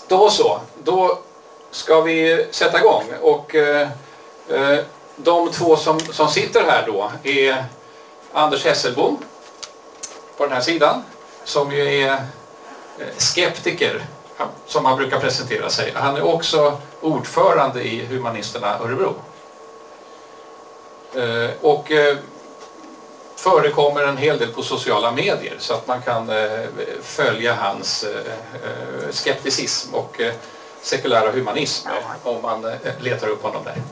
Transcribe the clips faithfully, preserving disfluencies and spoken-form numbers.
Då så, då ska vi sätta igång. Och eh, de två som, som sitter här då är Anders Hesselbom på den här sidan, som ju är skeptiker, som han brukar presentera sig. Han är också ordförande i Humanisterna Örebro. Eh, och eh, förekommer en hel del på sociala medier, så att man kan eh, följa hans eh, skepticism och eh, sekulära humanism om man eh, letar upp honom där.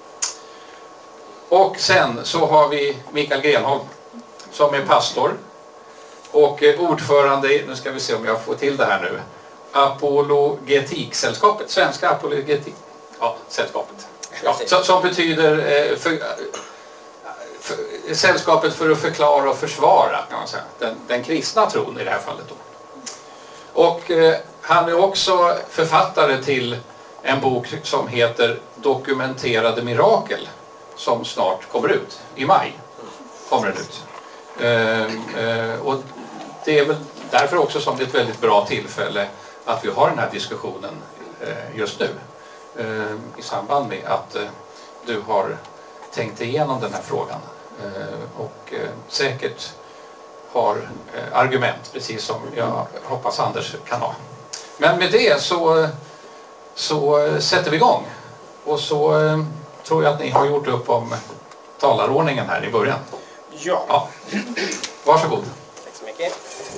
Och sen så har vi Mikael Grenholm som är pastor och eh, ordförande, nu ska vi se om jag får till det här nu, Apologetiksällskapet, Svenska Apologetik, ja, sällskapet, ja, som, som betyder eh, för, för, sällskapet för att förklara och försvara, kan man säga, den, den kristna tron i det här fallet då. Och eh, han är också författare till en bok som heter Dokumenterade mirakel, som snart kommer ut, i maj kommer den ut. Eh, eh, och det är väl därför också som det är ett väldigt bra tillfälle att vi har den här diskussionen eh, just nu. Eh, I samband med att eh, du har tänkt igenom den här frågan. Eh, och eh, säkert har eh, argument, precis som jag hoppas Anders kan ha. Men med det så, så sätter vi igång. Och så eh, tror jag att ni har gjort upp om talarordningen här i början. Ja. Ja. Varsågod. Tack så mycket.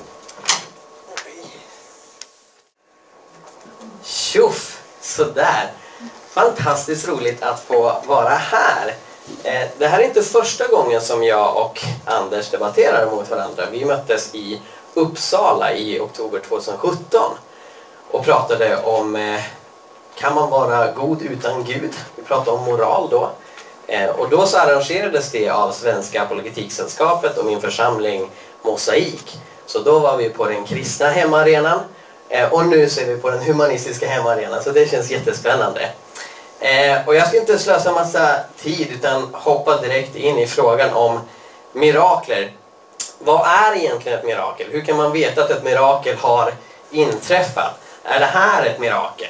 Tjoff! Sådär. Fantastiskt roligt att få vara här. Det här är inte första gången som jag och Anders debatterar mot varandra. Vi möttes i Uppsala i oktober tjugohundrasjutton och pratade om, kan man vara god utan Gud? Vi pratade om moral då. Och då så arrangerades det av Svenska Apologetiksällskapet och min församling Mosaik. Så då var vi på den kristna hemmaarenan. Och nu ser vi på den humanistiska hemmaarenan, så det känns jättespännande. Och jag ska inte slösa massa tid utan hoppa direkt in i frågan om mirakler. Vad är egentligen ett mirakel? Hur kan man veta att ett mirakel har inträffat? Är det här ett mirakel?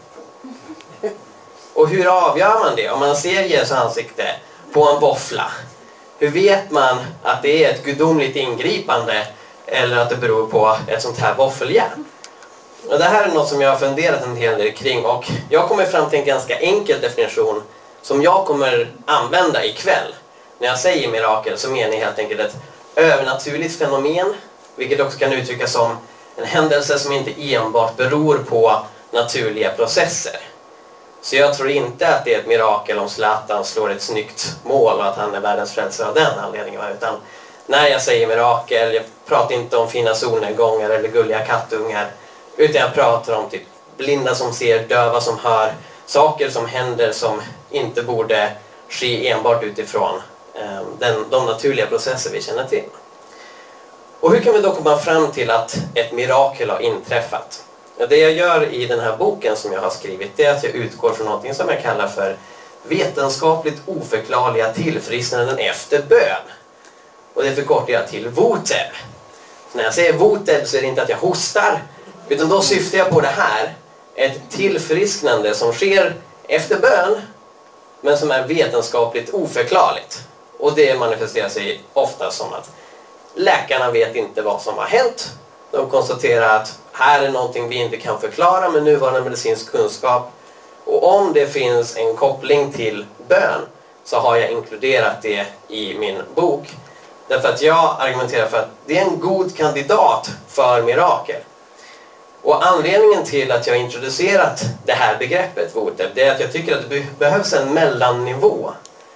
Och hur avgör man det? Om man ser Jesu ansikte på en våffla, hur vet man att det är ett gudomligt ingripande eller att det beror på ett sånt här våffeljärn? Och det här är något som jag har funderat en hel del kring, och jag kommer fram till en ganska enkel definition som jag kommer använda ikväll. När jag säger mirakel så menar jag helt enkelt ett övernaturligt fenomen, vilket också kan uttryckas som en händelse som inte enbart beror på naturliga processer. Så jag tror inte att det är ett mirakel om Zlatan slår ett snyggt mål och att han är världens frälsare av den anledningen. Utan när jag säger mirakel, jag pratar inte om fina solnedgångar eller gulliga kattungar. Utan jag pratar om typ blinda som ser, döva som hör. Saker som händer som inte borde ske enbart utifrån eh, den, de naturliga processer vi känner till. Och hur kan vi då komma fram till att ett mirakel har inträffat? Det jag gör i den här boken som jag har skrivit, det är att jag utgår från något som jag kallar för vetenskapligt oförklarliga tillfrisknanden efter bön. Och det förkortar jag till VOTEB. Så när jag säger VOTEB så är det inte att jag hostar, utan då syftar jag på det här. Ett tillfrisknande som sker efter bön, men som är vetenskapligt oförklarligt. Och det manifesterar sig ofta som att läkarna vet inte vad som har hänt. De konstaterar att här är någonting vi inte kan förklara med nuvarande medicinsk kunskap. Och om det finns en koppling till bön så har jag inkluderat det i min bok. Därför att jag argumenterar för att det är en god kandidat för mirakel. Och anledningen till att jag har introducerat det här begreppet VOTEB, det är att jag tycker att det behövs en mellannivå.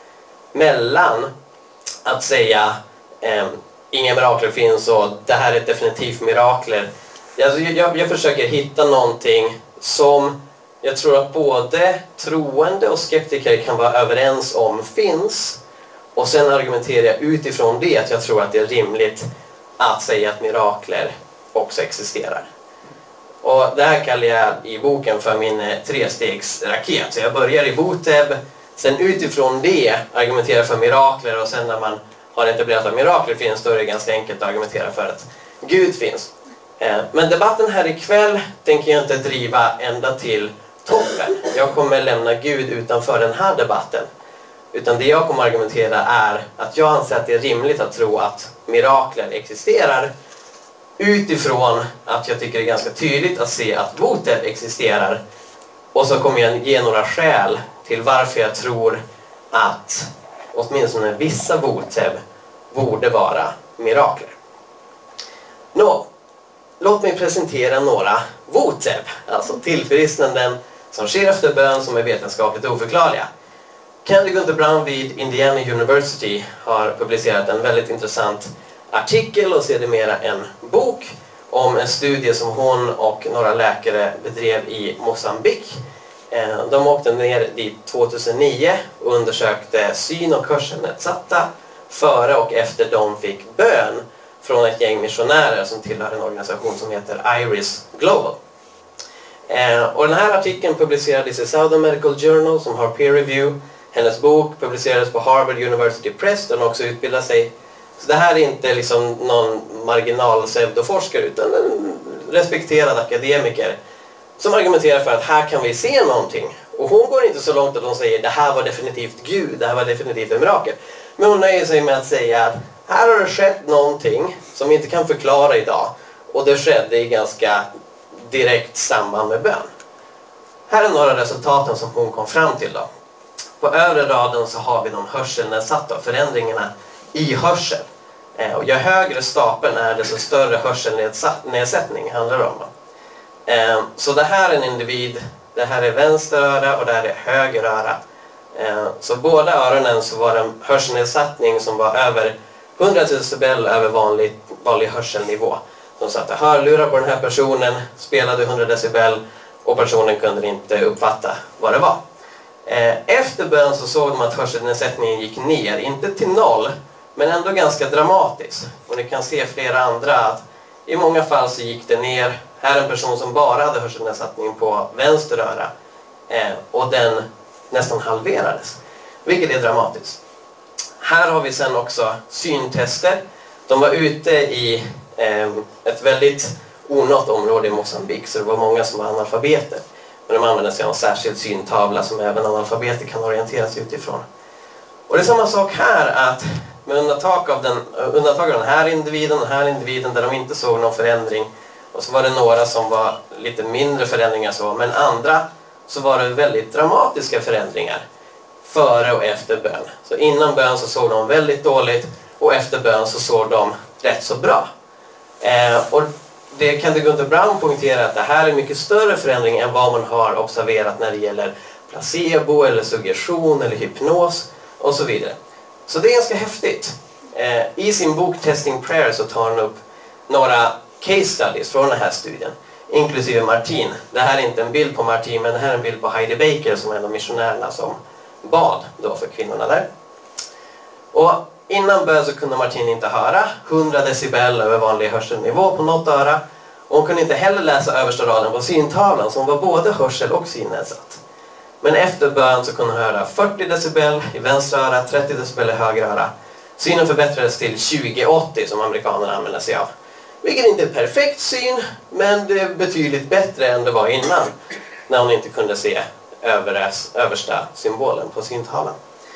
Mellan att säga eh, inga mirakler finns och det här är definitivt mirakler. Alltså jag, jag försöker hitta någonting som jag tror att både troende och skeptiker kan vara överens om finns. Och sen argumenterar jag utifrån det att jag tror att det är rimligt att säga att mirakler också existerar. Och det här kallar jag i boken för min trestegsraket. Så jag börjar i VOTEB, sen utifrån det argumenterar för mirakler, och sen när man har etablerat att mirakler finns, då är det ganska enkelt att argumentera för att Gud finns. Men debatten här ikväll tänker jag inte driva ända till toppen. Jag kommer lämna Gud utanför den här debatten. Utan det jag kommer argumentera är att jag anser att det är rimligt att tro att mirakler existerar utifrån att jag tycker det är ganska tydligt att se att votev existerar. Och så kommer jag ge några skäl till varför jag tror att åtminstone vissa votev borde vara mirakler. Nå, låt mig presentera några votev, alltså tillfrisknanden som sker efter bön som är vetenskapligt oförklarliga. Candy Gunther Brown vid Indiana University har publicerat en väldigt intressant artikel och sedermera en bok om en studie som hon och några läkare bedrev i Mosambik. De åkte ner dit tjugohundranio och undersökte syn- och hörselnedsatta före och efter de fick bön från ett gäng missionärer som tillhör en organisation som heter Iris Global. Och den här artikeln publicerades i Southern Medical Journal som har peer review. Hennes bok publicerades på Harvard University Press, den också utbildar sig. Så det här är inte liksom någon marginal pseudoforskare utan en respekterad akademiker som argumenterar för att här kan vi se någonting. Och hon går inte så långt att hon säger det här var definitivt Gud, det här var definitivt en mirakel. Men hon nöjer sig med att säga att här har det skett någonting som vi inte kan förklara idag. Och det skedde i ganska direkt samband med bön. Här är några resultaten som hon kom fram till då. På övre raden så har vi de hörselnedsatta förändringarna i hörsel. Eh, och ju högre stapeln är desto större hörselnedsättning handlar det om. Eh, så det här är en individ, det här är vänster öra och det här är höger öra. Eh, så båda öronen så var det en hörselnedsättning som var över hundra decibel över vanlig, vanlig hörselnivå. De satte hörlurar på den här personen, spelade hundra decibel och personen kunde inte uppfatta vad det var. Efter bön så såg de att hörselnedsättningen gick ner, inte till noll, men ändå ganska dramatiskt. Och ni kan se flera andra att i många fall så gick det ner. Här är en person som bara hade hörselnedsättning på vänster öra och den nästan halverades, vilket är dramatiskt. Här har vi sen också syntester. De var ute i ett väldigt onått område i Mosambik så det var många som var analfabeter. Men de använder sig av en särskild syntavla som även analfabeter kan orientera sig utifrån. Och det är samma sak här att med undantag av den, undantag av den här individen och den här individen där de inte såg någon förändring. Och så var det några som var lite mindre förändringar så. Men andra så var det väldigt dramatiska förändringar före och efter bön. Så innan bön så såg de väldigt dåligt och efter bön så såg de rätt så bra. Eh, och det kan det Gunther Brown poängtera att det här är mycket större förändring än vad man har observerat när det gäller placebo eller suggestion eller hypnos och så vidare. Så det är ganska häftigt. Eh, I sin bok Testing Prayer så tar han upp några case studies från den här studien, inklusive Martin. Det här är inte en bild på Martin, men det här är en bild på Heidi Baker som är en av missionärerna som bad då för kvinnorna där. Och innan bön så kunde Martin inte höra hundra decibel över vanlig hörselnivå på något öra. Och hon kunde inte heller läsa översta raden på syntavlan som var både hörsel och synnedsatt. Men efter bön så kunde hon höra fyrtio decibel i vänstra öra, trettio decibel i höger öra. Synen förbättrades till tjugo åttio som amerikanerna använder sig av. Vilket inte är perfekt syn, men det är betydligt bättre än det var innan. När hon inte kunde se översta symbolen på syntavlan.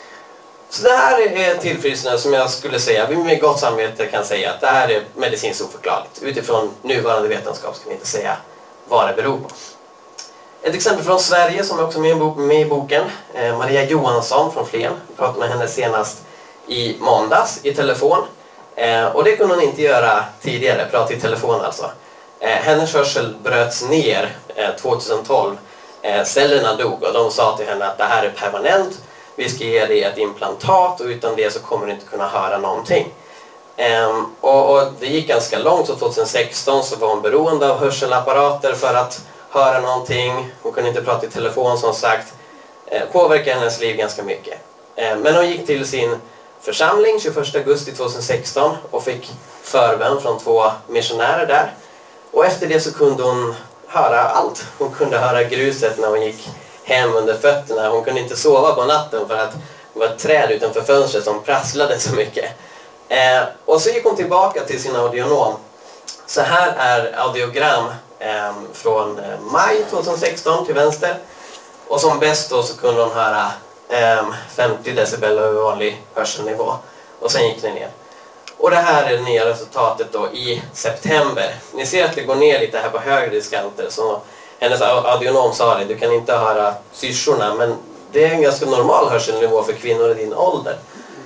Så det här är tillfrisknande som jag skulle säga, vi med gott samvete kan säga att det här är medicinskt oförklarligt. Utifrån nuvarande vetenskap ska vi inte säga vad det beror på. Ett exempel från Sverige som är också med i boken, Maria Johansson från Flen. Jag pratade med henne senast i måndags i telefon. Och det kunde hon inte göra tidigare, prata i telefon alltså. Hennes hörsel bröts ner tjugohundratolv. Cellerna dog och de sa till henne att det här är permanent. Vi ska ge dig ett implantat och utan det så kommer du inte kunna höra någonting. Ehm, och, och det gick ganska långt, så tjugohundrasexton så var hon beroende av hörselapparater för att höra någonting. Hon kunde inte prata i telefon som sagt. Ehm, påverkade hennes liv ganska mycket. Ehm, men hon gick till sin församling tjugoförsta augusti tjugohundrasexton och fick förbön från två missionärer där. Och efter det så kunde hon höra allt. Hon kunde höra gruset när hon gick hem under fötterna. Hon kunde inte sova på natten för att det var ett träd utanför fönstret som prasslade så mycket. Eh, och så gick hon tillbaka till sin audionom Så här är audiogram eh, från maj tjugohundrasexton till vänster. Och som bäst då så kunde de höra eh, femtio decibel över vanlig hörselnivå. Och sen gick det ner. Och det här är det nya resultatet då i september. Ni ser att det går ner lite här på högre diskanter. Så hennes audionom sa det, du kan inte höra syrsorna, men det är en ganska normal hörselnivå för kvinnor i din ålder.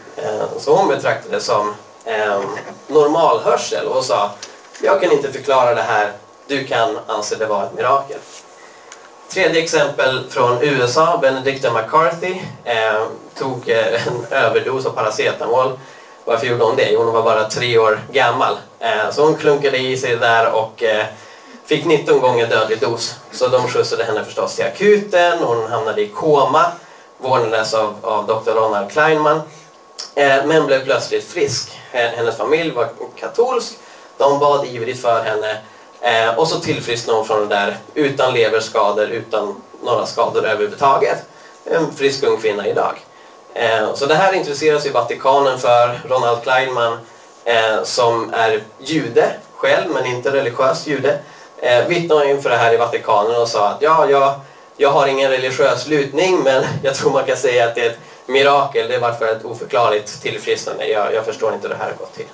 Så hon betraktade det som eh, normal hörsel och sa, jag kan inte förklara det här, du kan anse det vara ett mirakel. Tredje exempel från U S A, Benedicta McCarthy eh, tog eh, en överdos av paracetamol. Varför gjorde hon det? Hon var bara tre år gammal. Eh, så hon klunkade i sig där och eh, fick nitton gånger dödlig dos. Så de skjutsade henne förstås till akuten. Hon hamnade i koma. Vårdades av, av doktor Ronald Kleinman. Eh, men blev plötsligt frisk. Hennes familj var katolsk. De bad ivrigt för henne. Eh, och så tillfrisknade hon från det där utan leverskador, utan några skador överhuvudtaget. En frisk ung kvinna idag. Eh, så det här intresserar sig Vatikanen för. Ronald Kleinman eh, som är jude själv, men inte religiös jude. Eh, vittnade inför det här i Vatikanen och sa att ja, jag, jag har ingen religiös lutning, men jag tror man kan säga att det är ett mirakel. Det är varför ett oförklarligt tillfrisknande. Jag, jag förstår inte hur det här har gått till.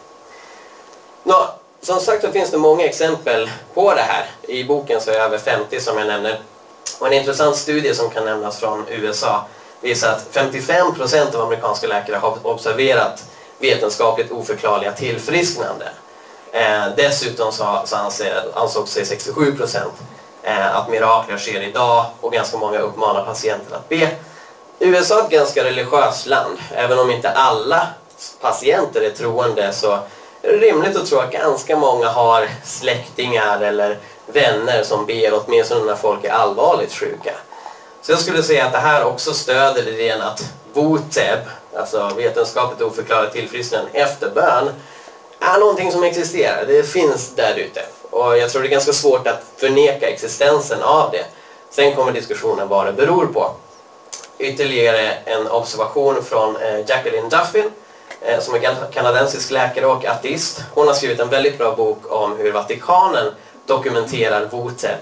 Nå, som sagt så finns det många exempel på det här. I boken så är det över femtio som jag nämner. Och en intressant studie som kan nämnas från U S A visar att femtiofem procent av amerikanska läkare har observerat vetenskapligt oförklarliga tillfrisknande. Eh, dessutom så, så anser, ansåg sig sextiosju procent eh, att mirakler sker idag, och ganska många uppmanar patienter att be. U S A är ett ganska religiöst land. Även om inte alla patienter är troende så är det rimligt att tro att ganska många har släktingar eller vänner som ber, åtminstone när folk är allvarligt sjuka. Så jag skulle säga att det här också stöder idén att voteb, alltså vetenskapligt oförklarat tillfrisknande efter bön, är någonting som existerar. Det finns där ute. Och jag tror det är ganska svårt att förneka existensen av det. Sen kommer diskussionen vad det beror på. Ytterligare en observation från Jacqueline Duffin, som är kanadensisk läkare och ateist. Hon har skrivit en väldigt bra bok om hur Vatikanen dokumenterar voteb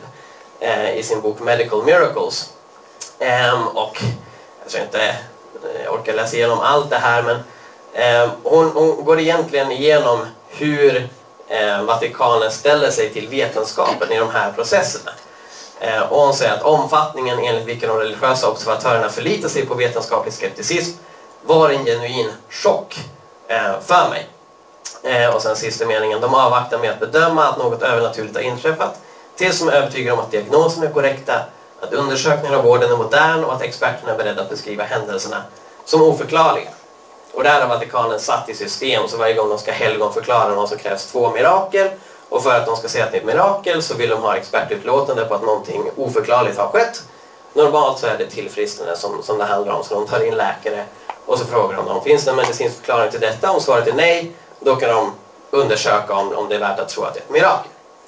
i sin bok Medical Miracles. Um, och jag tror inte jag orkar läsa igenom allt det här, men um, hon, hon går egentligen igenom hur um, Vatikanen ställer sig till vetenskapen i de här processerna. Uh, och hon säger att omfattningen enligt vilken de religiösa observatörerna förlitar sig på vetenskaplig skepticism var en genuin chock uh, för mig. Uh, och sen sista meningen, de avvaktar med att bedöma att något övernaturligt har inträffat tills de är övertygade om att diagnosen är korrekta, att undersökningen av vården är modern och att experterna är beredda att beskriva händelserna som oförklarliga. Och där har Vatikanen satt i system, så varje gång de ska helgonförklara någon så krävs två mirakel. Och för att de ska säga att det är ett mirakel så vill de ha expertutlåtande på att någonting oförklarligt har skett. Normalt så är det tillfrisknande som, som det handlar om, så de tar in läkare och så frågar de om finns det en medicinsk förklaring till detta. Om svaret är nej, då kan de undersöka om, om det är värt att tro att det är ett mirakel.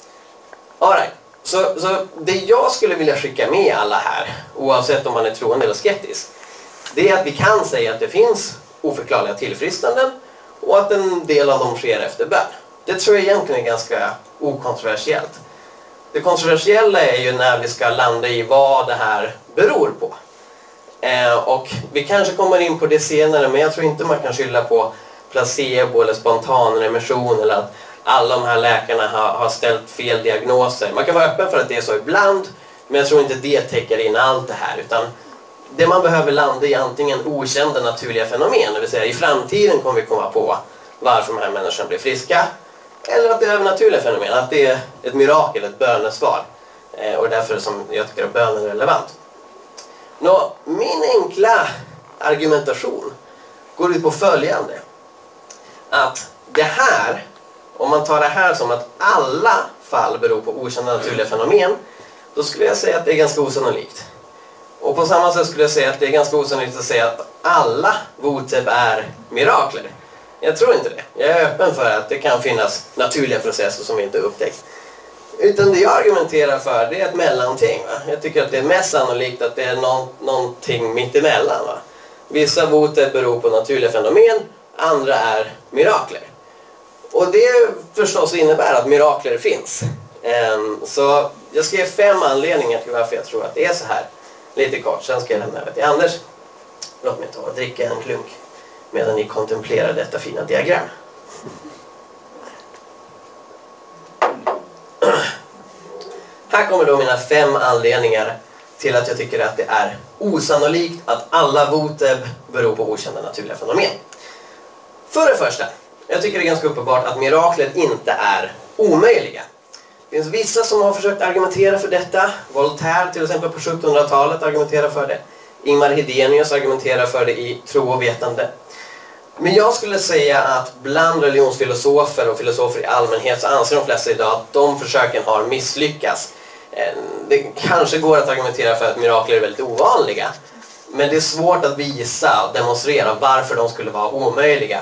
All right. Så, så det jag skulle vilja skicka med alla här, oavsett om man är troende eller skeptisk, det är att vi kan säga att det finns oförklarliga tillfrisknanden och att en del av dem sker efter bön. Det tror jag egentligen är ganska okontroversiellt. Det kontroversiella är ju när vi ska landa i vad det här beror på. Eh, och vi kanske kommer in på det senare, men jag tror inte man kan skylla på placebo eller spontan remission eller att alla de här läkarna har, har ställt fel diagnoser. Man kan vara öppen för att det är så ibland, men jag tror inte det täcker in allt det här. Utan det man behöver landa i antingen okända naturliga fenomen, det vill säga i framtiden kommer vi komma på varför de här människorna blir friska, eller att det är övernaturliga fenomen, att det är ett mirakel, ett bönesvar. Eh, och därför som jag tycker att bönen är relevant. Nå, min enkla argumentation går ut på följande. Att det här, om man tar det här som att alla fall beror på okända naturliga fenomen, då skulle jag säga att det är ganska osannolikt. Och på samma sätt skulle jag säga att det är ganska osannolikt att säga att alla voteb är mirakler. Jag tror inte det. Jag är öppen för att det kan finnas naturliga processer som vi inte upptäckt. Utan det jag argumenterar för, det är ett mellanting. Va? Jag tycker att det är mest sannolikt att det är någon, någonting mittemellan. Va? Vissa voteb beror på naturliga fenomen, andra är mirakler. Och det förstås innebär att mirakler finns. Så jag ska ge fem anledningar till varför jag tror att det är så här. Lite kort, sen ska jag lämna över till Anders. Låt mig ta och dricka en klunk medan ni kontemplerar detta fina diagram. Här kommer då mina fem anledningar till att jag tycker att det är osannolikt att alla voteb beror på okända naturliga fenomen. För det första, jag tycker det är ganska uppenbart att mirakler inte är omöjliga. Det finns vissa som har försökt argumentera för detta. Voltaire till exempel på sjuttonhundratalet argumenterar för det. Ingmar Hedenius argumenterar för det i Tro och vetande. Men jag skulle säga att bland religionsfilosofer och filosofer i allmänhet så anser de flesta idag att de försöken har misslyckats. Det kanske går att argumentera för att mirakler är väldigt ovanliga. Men det är svårt att visa och demonstrera varför de skulle vara omöjliga.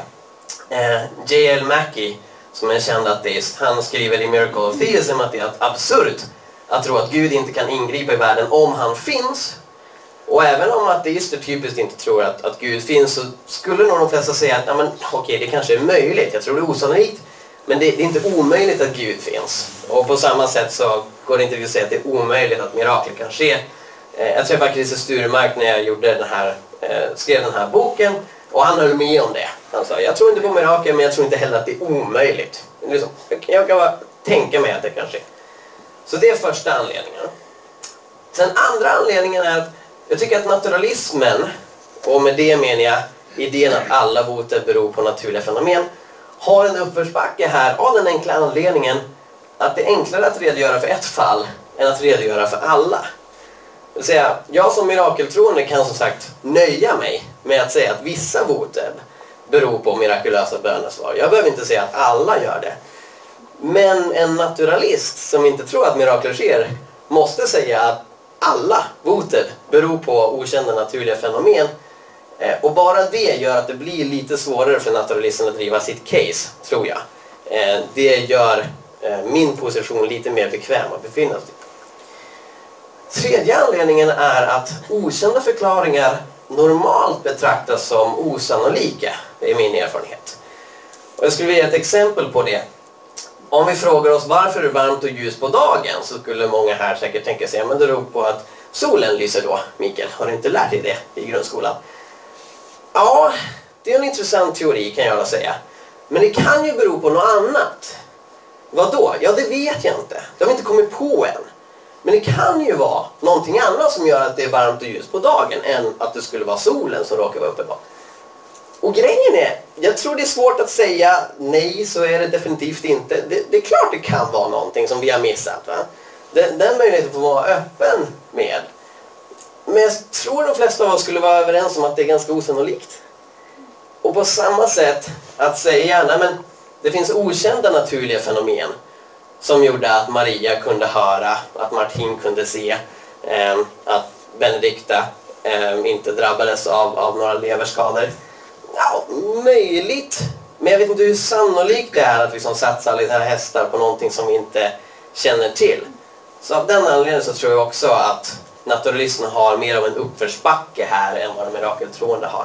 J L Mackie, som är en känd ateist, han skriver i Miracle of Theism att det är absurt att tro att Gud inte kan ingripa i världen om han finns. Och även om ateister typiskt inte tror att, att Gud finns, så skulle nog de flesta säga att ja, men, okej, det kanske är möjligt. Jag tror det är osannolikt, men det, det är inte omöjligt att Gud finns. Och på samma sätt så går det inte att säga att det är omöjligt att mirakler kan ske. Eh, jag träffade Christer Sturmark när jag gjorde den här, eh, skrev den här boken, och han höll med om det. Han sa, jag tror inte på mirakler, men jag tror inte heller att det är omöjligt. Liksom, jag kan bara tänka mig att det kan ske. Så det är första anledningen. Sen andra anledningen är att jag tycker att naturalismen, och med det menar jag idén att alla voteb beror på naturliga fenomen, har en uppförsbacke här av den enkla anledningen att det är enklare att redogöra för ett fall än att redogöra för alla. Det vill säga, jag som mirakeltroende kan som sagt nöja mig med att säga att vissa voteb beror på mirakulösa bönesvar. Jag behöver inte säga att alla gör det. Men en naturalist som inte tror att mirakler sker måste säga att alla voteb beror på okända naturliga fenomen. Och bara det gör att det blir lite svårare för naturalisten att driva sitt case, tror jag. Det gör min position lite mer bekväm att befinna sig. Tredje anledningen är att okända förklaringar normalt betraktas som osannolika. Det är min erfarenhet. Och jag skulle vilja ge ett exempel på det. Om vi frågar oss varför det är varmt och ljus på dagen, så skulle många här säkert tänka sig, men det beror på att solen lyser då. Mikael, har du inte lärt dig det i grundskolan? Ja, det är en intressant teori kan jag säga. Men det kan ju bero på något annat. Vad då? Ja, det vet jag inte. Det har vi inte kommit på än. Men det kan ju vara någonting annat som gör att det är varmt och ljus på dagen än att det skulle vara solen som råkar vara uppe på. Och grejen är, jag tror det är svårt att säga nej, så är det definitivt inte. Det, det är klart det kan vara någonting som vi har missat. Va? Den, den möjligheten får vara öppen med. Men jag tror de flesta av oss skulle vara överens om att det är ganska osannolikt. Och på samma sätt att säga, nej men det finns okända naturliga fenomen som gjorde att Maria kunde höra, att Martin kunde se, eh, att Benedikta eh, inte drabbades av, av några leverskador. Ja, möjligt. Men jag vet inte hur sannolikt det är att liksom satsa alla här hästar på någonting som vi inte känner till. Så av den anledningen så tror jag också att naturalisterna har mer av en uppförsbacke här än vad de mirakeltroende har.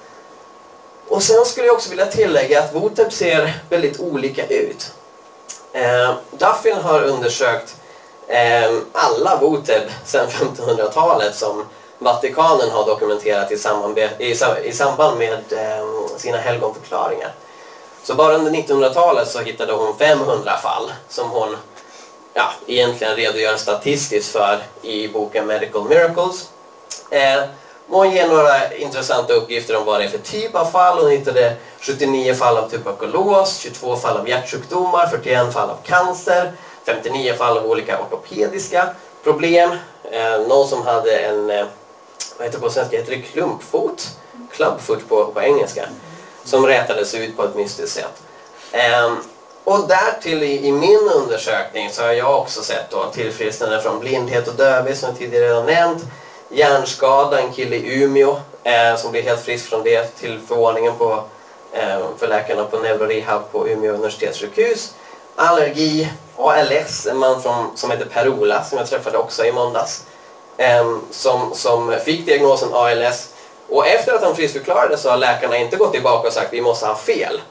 Och sen skulle jag också vilja tillägga att voteb ser väldigt olika ut. Eh, Duffin har undersökt eh, alla voteb sedan femtonhundratalet som Vatikanen har dokumenterat i samband med, i, i samband med eh, sina helgonförklaringar. Så bara under nittonhundratalet så hittade hon femhundra fall som hon ja, egentligen redogör statistiskt för i boken Medical Miracles. Eh, hon ger några intressanta uppgifter om vad det är för typ av fall. Hon hittade sjuttionio fall av tuberkulos, tjugotvå fall av hjärtsjukdomar, fyrtioett fall av cancer, femtionio fall av olika ortopediska problem. Eh, någon som hade en, eh, vad heter det på svenska, heter det klumpfot? Clubfoot på, på engelska. Som rätades ut på ett mystiskt sätt. Eh, och därtill i, i min undersökning så har jag också sett då tillfrisknande från blindhet och dövhet som jag tidigare redan nämnt. Hjärnskada, en kille i Umeå eh, som blev helt frisk från det, till förvåningen på, eh, för läkarna på neurorehab på Umeå universitetssjukhus. Allergi, A L S, en man från, som heter Per-Ola som jag träffade också i måndags. Eh, som, som fick diagnosen A L S. Och efter att han friskförklarade så har läkarna inte gått tillbaka och sagt vi måste ha fel.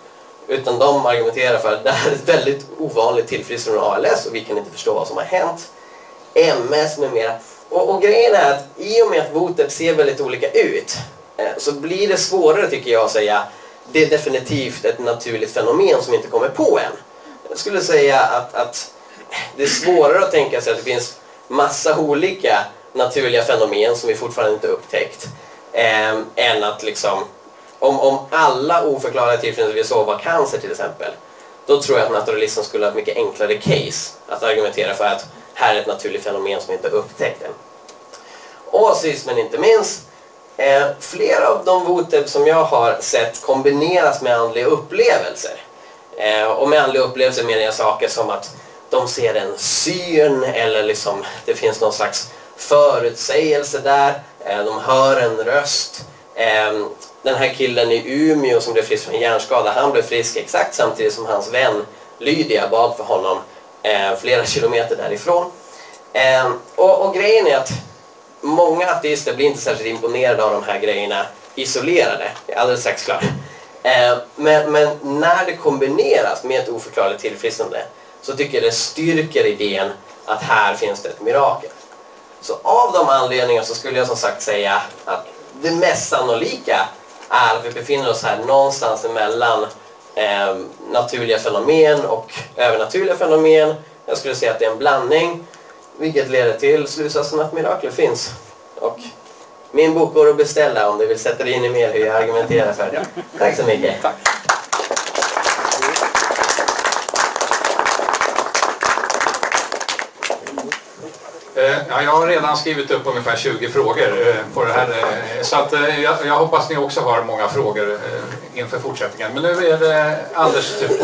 Utan de argumenterar för att det här är ett väldigt ovanligt tillfrisknande från A L S och vi kan inte förstå vad som har hänt. M S med mera. Och, och grejen är att i och med att Voteb ser väldigt olika ut eh, så blir det svårare tycker jag att säga det är definitivt ett naturligt fenomen som inte kommer på än. Jag skulle säga att, att det är svårare att tänka sig att det finns massa olika naturliga fenomen som vi fortfarande inte upptäckt. Eh, än att liksom, om, om alla oförklarade tillfällen vi såg var cancer till exempel, då tror jag att naturalismen skulle ha ett mycket enklare case att argumentera för att här är ett naturligt fenomen som inte är upptäckt än. Och sist men inte minst, eh, flera av de Voteb som jag har sett kombineras med andliga upplevelser. Eh, och med andliga upplevelser menar jag saker som att de ser en syn eller liksom det finns någon slags förutsägelse där. Eh, de hör en röst. Eh, den här killen i Umeå som blev frisk från hjärnskada, han blev frisk exakt samtidigt som hans vän Lydia bad för honom eh, flera kilometer därifrån. Eh, och, och grejen är att många ateister blir inte särskilt imponerade av de här grejerna isolerade. Det är alldeles strax klart. Eh, men, men när det kombineras med ett oförklarligt tillfrisknande så tycker jag det styrker idén att här finns det ett mirakel. Så av de anledningarna så skulle jag som sagt säga att det mest sannolika är att vi befinner oss här någonstans emellan eh, naturliga fenomen och övernaturliga fenomen. Jag skulle säga att det är en blandning, vilket leder till slutsatsen att mirakler finns. Och min bok går att beställa om du vill sätta dig in i mer hur jag argumenterar för det. Tack så mycket. Tack. Ja, jag har redan skrivit upp ungefär tjugo frågor på det här. Så att jag, jag hoppas ni också har många frågor inför fortsättningen. Men nu är det Anders tur.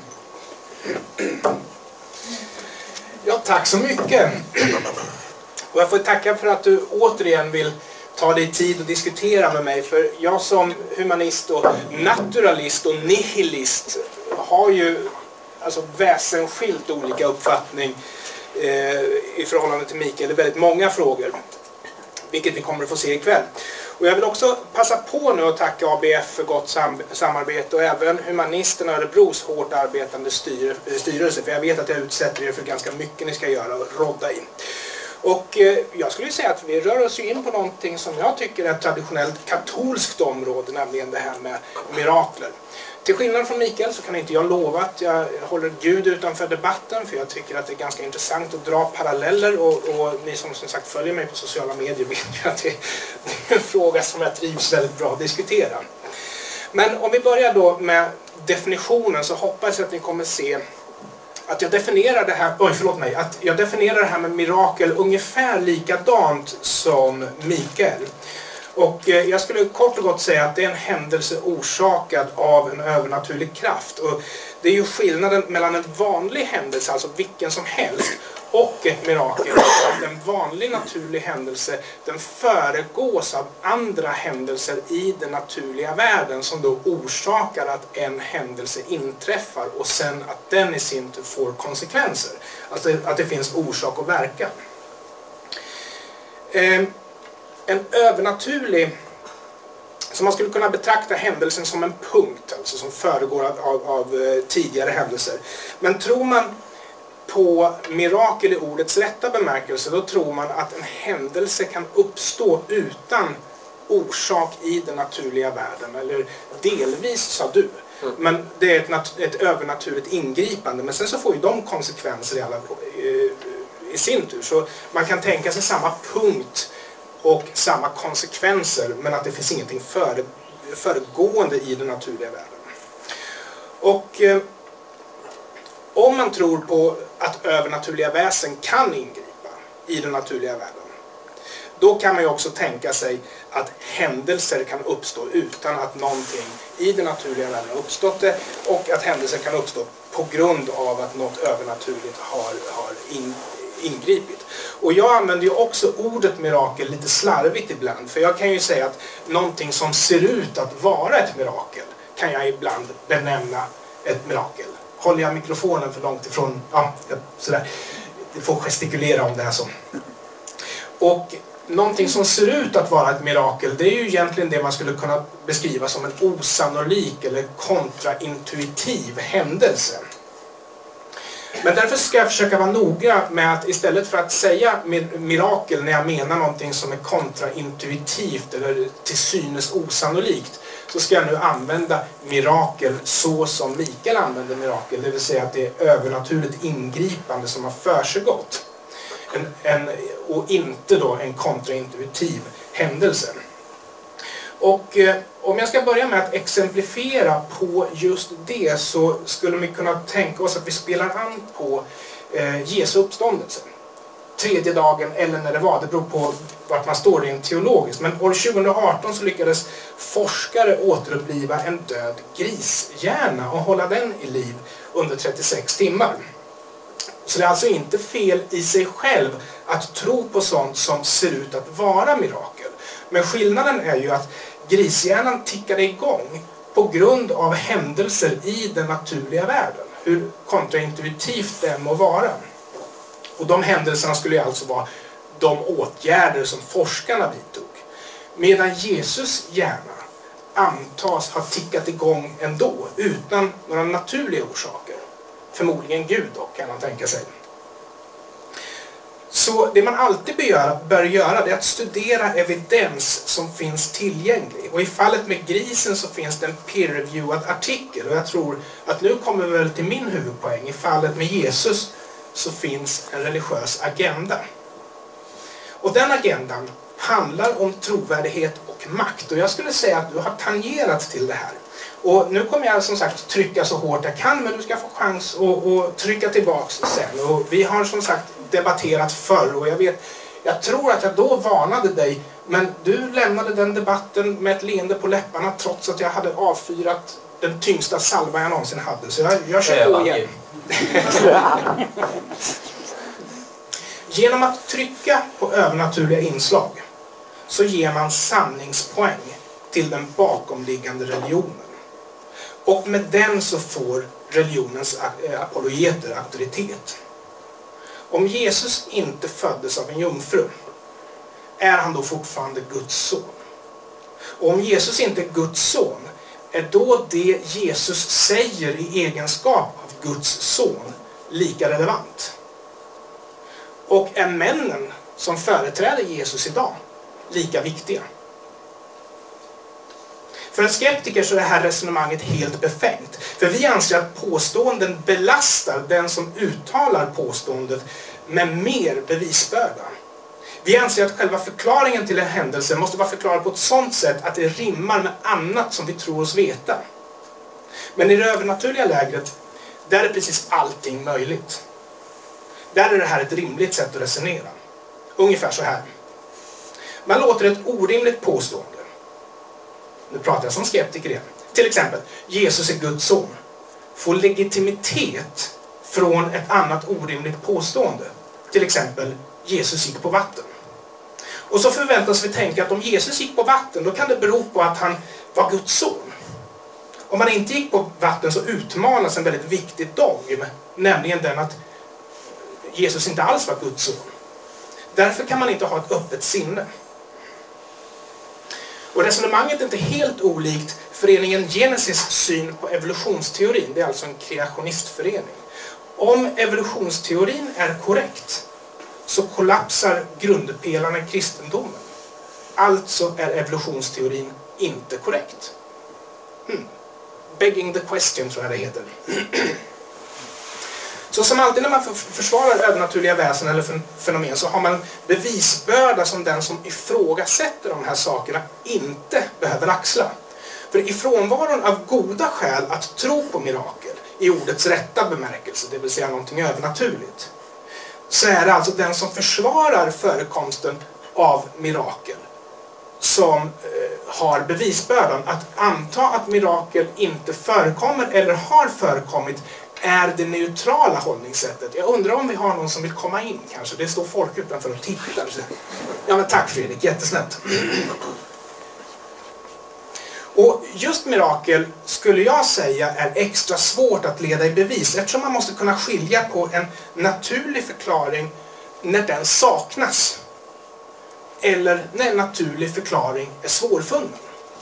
Ja, tack så mycket. Och jag får tacka för att du återigen vill ta dig tid att diskutera med mig. För jag som humanist och naturalist och nihilist har ju alltså väsensskilt olika uppfattning eh, i förhållande till Mikael. Det är väldigt många frågor, vilket vi kommer att få se ikväll. Och jag vill också passa på nu att tacka A B F för gott sam samarbete och även Humanisterna och Örebros hårt arbetande styr styrelse. För jag vet att jag utsätter er för ganska mycket ni ska göra och rodda in. Och eh, jag skulle säga att vi rör oss in på någonting som jag tycker är ett traditionellt katolskt område, nämligen det här med mirakler. Till skillnad från Mikael så kan inte jag lova att jag håller Gud utanför debatten, för jag tycker att det är ganska intressant att dra paralleller och, och ni som som sagt följer mig på sociala medier vet ju att det är en fråga som jag trivs väldigt bra att diskutera. Men om vi börjar då med definitionen så hoppas jag att ni kommer se att jag definierar det här, oj förlåt mig, att jag definierar det här med mirakel ungefär likadant som Mikael. Och eh, jag skulle kort och gott säga att det är en händelse orsakad av en övernaturlig kraft. Och det är ju skillnaden mellan en vanlig händelse, alltså vilken som helst, och ett mirakel. En vanlig naturlig händelse, den föregås av andra händelser i den naturliga världen som då orsakar att en händelse inträffar och sen att den i sin tur får konsekvenser. Alltså att det finns orsak och verkan. Eh, En övernaturlig, så man skulle kunna betrakta händelsen som en punkt, alltså som föregår av, av, av tidigare händelser. Men tror man på mirakel i ordets rätta bemärkelse, då tror man att en händelse kan uppstå utan orsak i den naturliga världen, eller delvis sa du. Men det är ett, nat ett övernaturligt ingripande, men sen så får ju de konsekvenser i, alla, i, i sin tur. Så man kan tänka sig samma punkt och samma konsekvenser, men att det finns ingenting före, föregående i den naturliga världen. Och eh, om man tror på att övernaturliga väsen kan ingripa i den naturliga världen, då kan man ju också tänka sig att händelser kan uppstå utan att någonting i den naturliga världen har uppstått det, och att händelser kan uppstå på grund av att något övernaturligt har, har in, ingripit. Och jag använder ju också ordet mirakel lite slarvigt ibland, för jag kan ju säga att någonting som ser ut att vara ett mirakel kan jag ibland benämna ett mirakel. Håller jag mikrofonen för långt ifrån, ja, sådär, du får gestikulera om det är så. Och någonting som ser ut att vara ett mirakel, det är ju egentligen det man skulle kunna beskriva som en osannolik eller kontraintuitiv händelse. Men därför ska jag försöka vara noga med att istället för att säga mirakel när jag menar någonting som är kontraintuitivt eller till synes osannolikt, så ska jag nu använda mirakel så som Mikael använder mirakel, det vill säga att det är övernaturligt ingripande som har försiggått. En, en, och inte då en kontraintuitiv händelse. Och eh, om jag ska börja med att exemplifiera på just det, så skulle vi kunna tänka oss att vi spelar an på eh, Jesu uppståndelse. Tredje dagen eller när det var, det beror på vart man står rent teologiskt. Men år tjugohundraarton så lyckades forskare återuppliva en död grishjärna och hålla den i liv under trettiosex timmar. Så det är alltså inte fel i sig själv att tro på sånt som ser ut att vara mirakel. Men skillnaden är ju att grishjärnan tickade igång på grund av händelser i den naturliga världen. Hur kontraintuitivt det må vara. Och de händelserna skulle ju alltså vara de åtgärder som forskarna vidtog. Medan Jesus hjärna antas ha tickat igång ändå, utan några naturliga orsaker. Förmodligen Gud dock, kan man tänka sig. Så det man alltid bör göra, bör göra det är att studera evidens som finns tillgänglig. Och i fallet med grisen så finns det en peer-reviewad artikel. Och jag tror att nu kommer vi väl till min huvudpoäng. I fallet med Jesus så finns en religiös agenda. Och den agendan handlar om trovärdighet och makt. Och jag skulle säga att du har tangerat till det här. Och nu kommer jag som sagt trycka så hårt jag kan, men du ska få chans att, att trycka tillbaks sen. Och vi har som sagt debatterat förr, och jag vet, jag tror att jag då varnade dig, men du lämnade den debatten med ett leende på läpparna trots att jag hade avfyrat den tyngsta salva jag någonsin hade. Så jag, jag kör på igen. Genom att trycka på övernaturliga inslag så ger man sanningspoäng till den bakomliggande religionen. Och med den så får religionens apologeter auktoritet. Om Jesus inte föddes av en jungfru, är han då fortfarande Guds son? Och om Jesus inte är Guds son, är då det Jesus säger i egenskap av Guds son lika relevant? Och är männen som företräder Jesus idag lika viktiga? För en skeptiker så är det här resonemanget helt befängt. För vi anser att påståenden belastar den som uttalar påståendet med mer bevisbörda. Vi anser att själva förklaringen till en händelse måste vara förklarad på ett sådant sätt att det rimmar med annat som vi tror oss veta. Men i det övernaturliga lägret, där är precis allting möjligt. Där är det här ett rimligt sätt att resonera. Ungefär så här. Man låter ett orimligt påstående. Nu pratar jag som skeptiker igen. Till exempel, Jesus är Guds son. Får legitimitet från ett annat orimligt påstående. Till exempel, Jesus gick på vatten. Och så förväntas vi tänka att om Jesus gick på vatten, då kan det bero på att han var Guds son. Om han inte gick på vatten så utmanas en väldigt viktig dogm, nämligen den att Jesus inte alls var Guds son. Därför kan man inte ha ett öppet sinne. Och resonemanget är inte helt olikt föreningen Genesis syn på evolutionsteorin. Det är alltså en kreationistförening. Om evolutionsteorin är korrekt så kollapsar grundpelarna i kristendomen. Alltså är evolutionsteorin inte korrekt. Hmm. Begging the question tror jag det heter. Så som alltid när man försvarar övernaturliga väsen eller fenomen så har man bevisbörda som den som ifrågasätter de här sakerna inte behöver axla. För i frånvaron av goda skäl att tro på mirakel i ordets rätta bemärkelse, det vill säga någonting övernaturligt, så är det alltså den som försvarar förekomsten av mirakel som eh, har bevisbördan. Att anta att mirakel inte förekommer eller har förekommit är det neutrala hållningssättet. Jag undrar om vi har någon som vill komma in kanske. Det står folk utanför och tittar. Ja men tack Fredrik, jättesnällt. Och just mirakel skulle jag säga är extra svårt att leda i bevis eftersom man måste kunna skilja på en naturlig förklaring när den saknas eller när en naturlig förklaring är svårfunnen.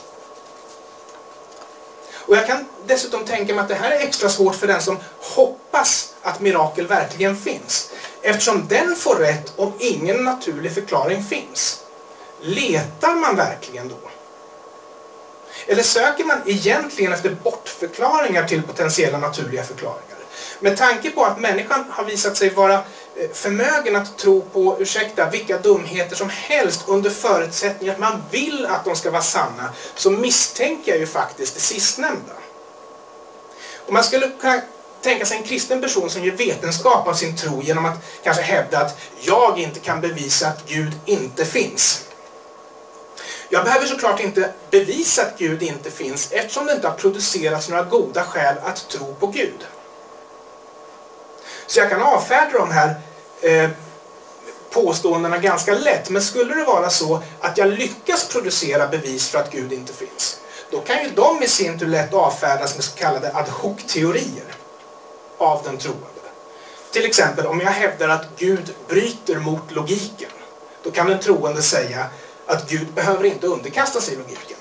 Och jag kan dessutom tänka mig att det här är extra svårt för den som hoppas att mirakel verkligen finns. Eftersom den får rätt om ingen naturlig förklaring finns. Letar man verkligen då? Eller söker man egentligen efter bortförklaringar till potentiella naturliga förklaringar? Med tanke på att människan har visat sig vara förmögen att tro på, ursäkta, vilka dumheter som helst under förutsättning att man vill att de ska vara sanna, så misstänker jag ju faktiskt det sistnämnda. Och man skulle kunna tänka sig en kristen person som gör vetenskap av sin tro genom att kanske hävda att jag inte kan bevisa att Gud inte finns. Jag behöver såklart inte bevisa att Gud inte finns eftersom det inte har producerats några goda skäl att tro på Gud. Så jag kan avfärda de här eh, påståendena ganska lätt. Men skulle det vara så att jag lyckas producera bevis för att Gud inte finns, då kan ju de i sin tur lätt avfärdas med så kallade ad hoc-teorier av den troende. Till exempel om jag hävdar att Gud bryter mot logiken, då kan den troende säga att Gud behöver inte underkasta sig logiken.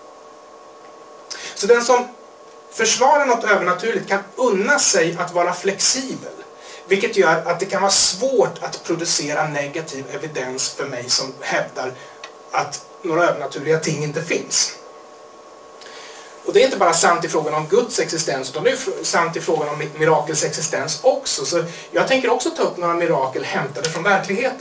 Så den som försvarar något övernaturligt kan unna sig att vara flexibel. Vilket gör att det kan vara svårt att producera negativ evidens för mig som hävdar att några övernaturliga ting inte finns. Och det är inte bara sant i frågan om Guds existens, utan det är sant i frågan om mirakels existens också. Så jag tänker också ta upp några mirakel hämtade från verkligheten.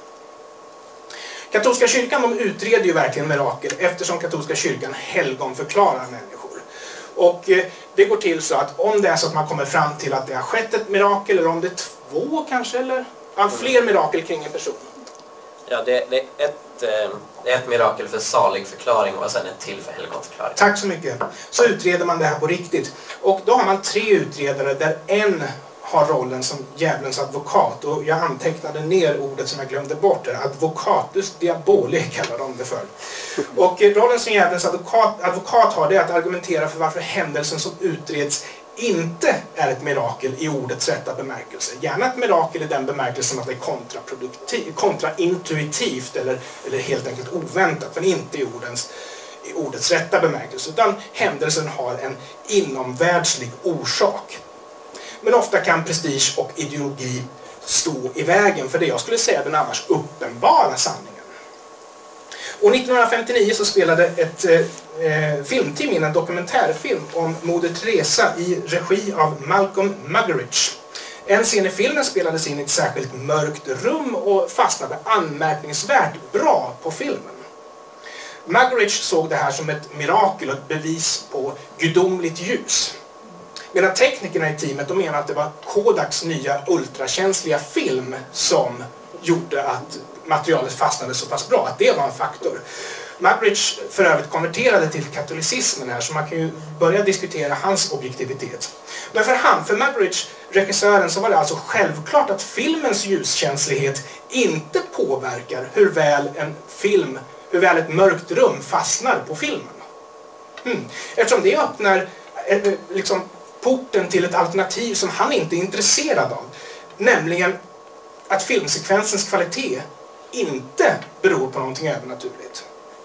Katolska kyrkan, de utreder ju verkligen mirakel eftersom katolska kyrkan helgonförklarar människor. Och eh, det går till så att om det är så att man kommer fram till att det har skett ett mirakel, eller om det är två kanske, eller ja, fler mirakel kring en person. Ja, det, det, är ett, eh, det är ett mirakel för salig förklaring och sen ett till för helgonförklaring. Tack så mycket. Så utreder man det här på riktigt. Och då har man tre utredare där en har rollen som djävulens advokat. Och jag antecknade ner ordet som jag glömde bort där. Advocatus diaboli kallar de det för. Och rollen som djävulens advokat, advokat har det att argumentera för varför händelsen som utreds inte är ett mirakel i ordets rätta bemärkelse. Gärna ett mirakel i den bemärkelsen att det är kontraproduktiv, kontraintuitivt eller, eller helt enkelt oväntat, men inte i ordens, i ordets rätta bemärkelse. Utan händelsen har en inomvärldslig orsak. Men ofta kan prestige och ideologi stå i vägen för det jag skulle säga den annars uppenbara sanningen. Och nittonhundrafemtionio så spelade ett eh, filmteam in en dokumentärfilm om Moder Teresa i regi av Malcolm Muggeridge. En scen i filmen spelades in i ett särskilt mörkt rum och fastnade anmärkningsvärt bra på filmen. Muggeridge såg det här som ett mirakel och ett bevis på gudomligt ljus. Medan teknikerna i teamet de menar att det var Kodaks nya ultrakänsliga film som gjorde att materialet fastnade så pass bra, att det var en faktor. Muggeridge för övrigt konverterade till katolicismen här, så man kan ju börja diskutera hans objektivitet. Men för han, för Muggeridge, regissören, så var det alltså självklart att filmens ljuskänslighet inte påverkar hur väl en film, hur väl ett mörkt rum fastnar på filmen. Mm. Eftersom det öppnar eh, liksom porten till ett alternativ som han inte är intresserad av. Nämligen att filmsekvensens kvalitet inte beror på någonting övernaturligt.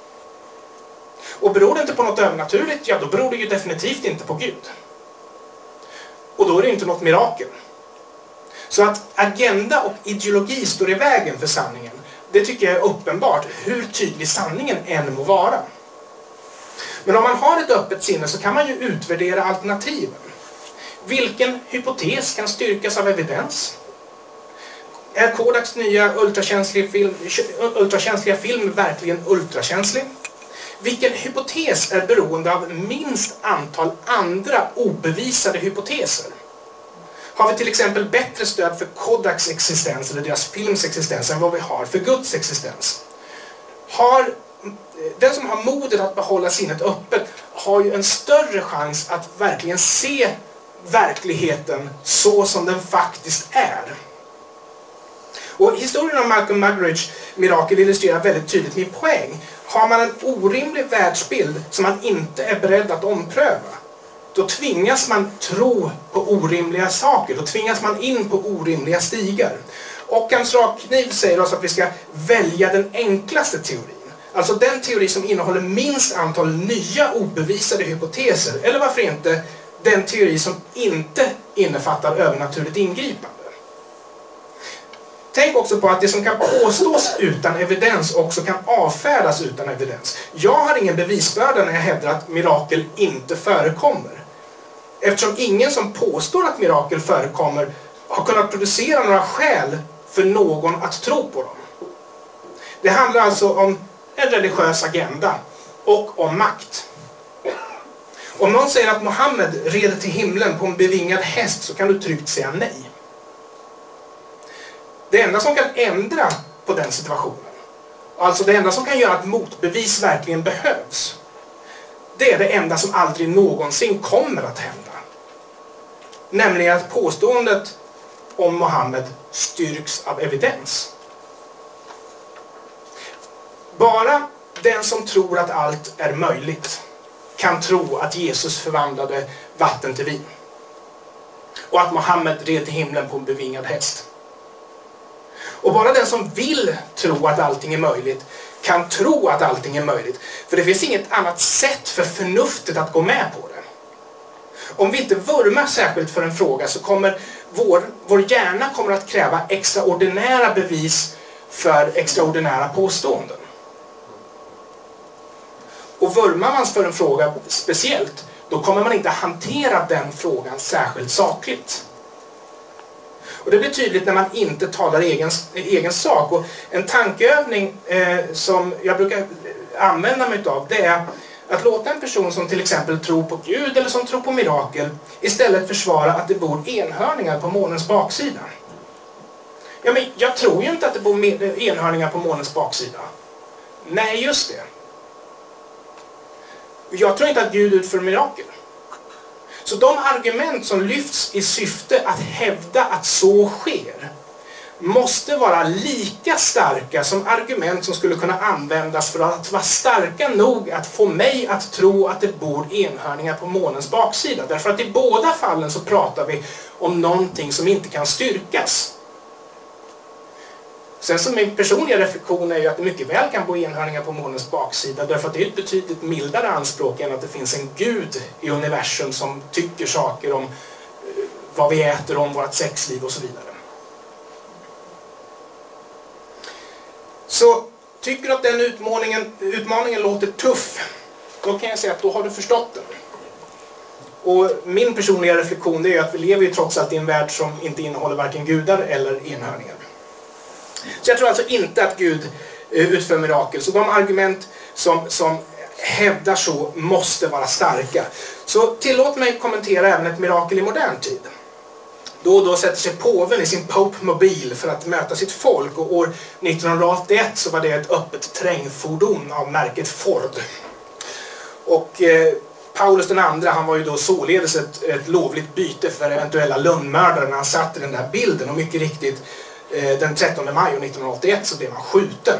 Och beror det inte på något övernaturligt, ja då beror det ju definitivt inte på Gud. Och då är det inte något mirakel. Så att agenda och ideologi står i vägen för sanningen, det tycker jag är uppenbart hur tydlig sanningen än må vara. Men om man har ett öppet sinne så kan man ju utvärdera alternativen. Vilken hypotes kan styrkas av evidens? Är Kodaks nya ultrakänsliga film, ultrakänsliga film verkligen ultrakänslig? Vilken hypotes är beroende av minst antal andra obevisade hypoteser? Har vi till exempel bättre stöd för Kodaks existens eller deras films existens än vad vi har för Guds existens? Har den som har modet att behålla sinnet öppet har ju en större chans att verkligen se verkligheten så som den faktiskt är. Och historien om Malcolm Muggeridge mirakel illustrerar väldigt tydligt min poäng. Har man en orimlig världsbild som man inte är beredd att ompröva, då tvingas man tro på orimliga saker. Då tvingas man in på orimliga stigar. Occams rakkniv säger oss att vi ska välja den enklaste teorin. Alltså den teori som innehåller minst antal nya obevisade hypoteser. Eller varför inte den teori som inte innefattar övernaturligt ingripande. Tänk också på att det som kan påstås utan evidens också kan avfärdas utan evidens. Jag har ingen bevisbörda när jag hävdar att mirakel inte förekommer. Eftersom ingen som påstår att mirakel förekommer har kunnat producera några skäl för någon att tro på dem. Det handlar alltså om en religiös agenda och om makt. Om någon säger att Mohammed red till himlen på en bevingad häst så kan du tryggt säga nej. Det enda som kan ändra på den situationen, alltså det enda som kan göra att motbevis verkligen behövs, det är det enda som aldrig någonsin kommer att hända. Nämligen att påståendet om Mohammed styrks av evidens. Bara den som tror att allt är möjligt kan tro att Jesus förvandlade vatten till vin. Och att Mohammed red till himlen på en bevingad häst. Och bara den som vill tro att allting är möjligt kan tro att allting är möjligt. För det finns inget annat sätt för förnuftet att gå med på det. Om vi inte vurmar särskilt för en fråga så kommer vår, vår hjärna kommer att kräva extraordinära bevis för extraordinära påståenden. Och vurmar man för en fråga speciellt, då kommer man inte hantera den frågan särskilt sakligt. Och det blir tydligt när man inte talar egen, egen sak. Och en tankeövning eh, som jag brukar använda mig av, det är att låta en person som till exempel tror på Gud eller som tror på mirakel istället försvara att det bor enhörningar på månens baksida. Ja, men jag tror ju inte att det bor enhörningar på månens baksida. Nej, just det. Jag tror inte att Gud utför mirakel. Så de argument som lyfts i syfte att hävda att så sker måste vara lika starka som argument som skulle kunna användas för att vara starka nog att få mig att tro att det bor enhörningar på månens baksida. Därför att i båda fallen så pratar vi om någonting som inte kan styrkas. Sen som min personliga reflektion är ju att det mycket väl kan bo enhörningar på månens baksida, därför att det är ett betydligt mildare anspråk än att det finns en gud i universum som tycker saker om vad vi äter, om vårt sexliv och så vidare. Så tycker du att den utmaningen, utmaningen låter tuff, då kan jag säga att då har du förstått den. Och min personliga reflektion är att vi lever ju trots allt i en värld som inte innehåller varken gudar eller enhörningar. Så jag tror alltså inte att Gud utför mirakel. Så de argument som, som hävdar så måste vara starka. Så tillåt mig kommentera även ett mirakel i modern tid. Då och då sätter sig påven i sin Pope-mobil för att möta sitt folk. Och år nittonhundraåttioett så var det ett öppet terrängfordon av märket Ford. Och eh, Paulus den andra, han var ju då således ett, ett lovligt byte för eventuella lönnmördare när han satt i den där bilden. Och mycket riktigt, den trettonde maj nittonhundraåttioett så blev han skjuten.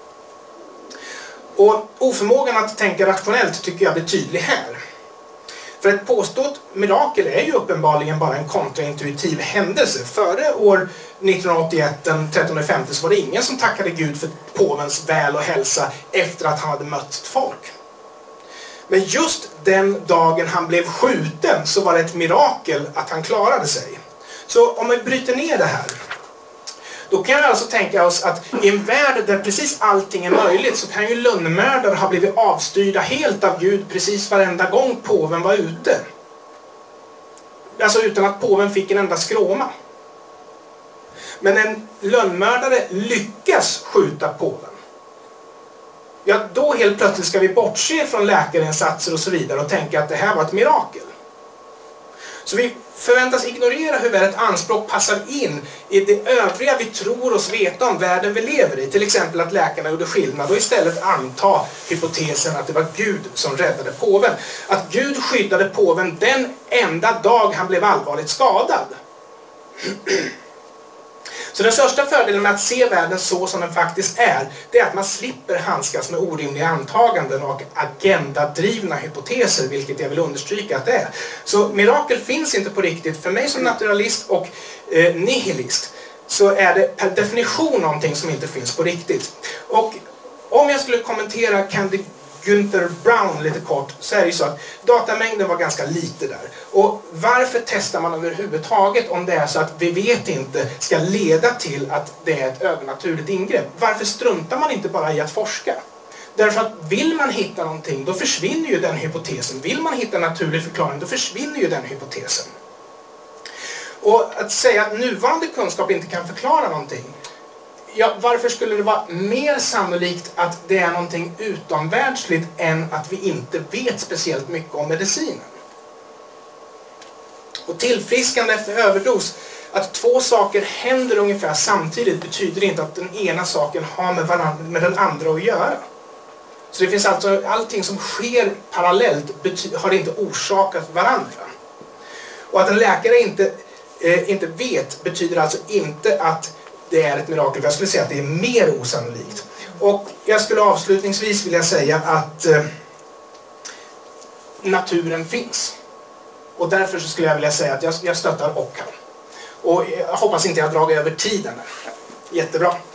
Och oförmågan att tänka rationellt tycker jag blir tydlig här. För ett påstått mirakel är ju uppenbarligen bara en kontraintuitiv händelse. Före år nittonhundraåttioett, den trettonde femte, så var det ingen som tackade Gud för påvens väl och hälsa efter att han hade mött ett folk. Men just den dagen han blev skjuten så var det ett mirakel att han klarade sig. Så om vi bryter ner det här, då kan vi alltså tänka oss att i en värld där precis allting är möjligt så kan ju lönnmördare ha blivit avstyrda helt av Gud precis varenda gång påven var ute. Alltså utan att påven fick en enda skråma. Men en lönnmördare lyckas skjuta påven. Ja, då helt plötsligt ska vi bortse från läkarinsatser och så vidare och tänka att det här var ett mirakel. Så vi förväntas ignorera hur väl ett anspråk passar in i det övriga vi tror oss veta om världen vi lever i. Till exempel att läkarna gjorde skillnad och istället anta hypotesen att det var Gud som räddade påven. Att Gud skyddade påven den enda dag han blev allvarligt skadad. Så den största fördelen med att se världen så som den faktiskt är, det är att man slipper handskas med orimliga antaganden och agendadrivna hypoteser, vilket jag vill understryka att det är. Så mirakel finns inte på riktigt. För mig som naturalist och eh, nihilist så är det per definition någonting som inte finns på riktigt. Och om jag skulle kommentera Candy Günther Brown lite kort, så är det ju så att datamängden var ganska lite där. Och varför testar man överhuvudtaget om det är så att vi vet inte ska leda till att det är ett övernaturligt ingrepp? Varför struntar man inte bara i att forska? Därför att vill man hitta någonting, då försvinner ju den hypotesen. Vill man hitta en naturlig förklaring, då försvinner ju den hypotesen. Och att säga att nuvarande kunskap inte kan förklara någonting, ja, varför skulle det vara mer sannolikt att det är någonting utomvärldsligt än att vi inte vet speciellt mycket om medicinen? Och tillfriskande efter överdos, att två saker händer ungefär samtidigt betyder inte att den ena saken har med, varandra, med den andra att göra. Så det finns alltså, allting som sker parallellt har inte orsakat varandra. Och att en läkare inte, eh, inte vet betyder alltså inte att det är ett mirakel. Jag skulle säga att det är mer osannolikt. Och jag skulle avslutningsvis vilja säga att eh, naturen finns. Och därför så skulle jag vilja säga att jag, jag stöttar Ockham. Och jag hoppas inte jag har dragit över tiden. Jättebra.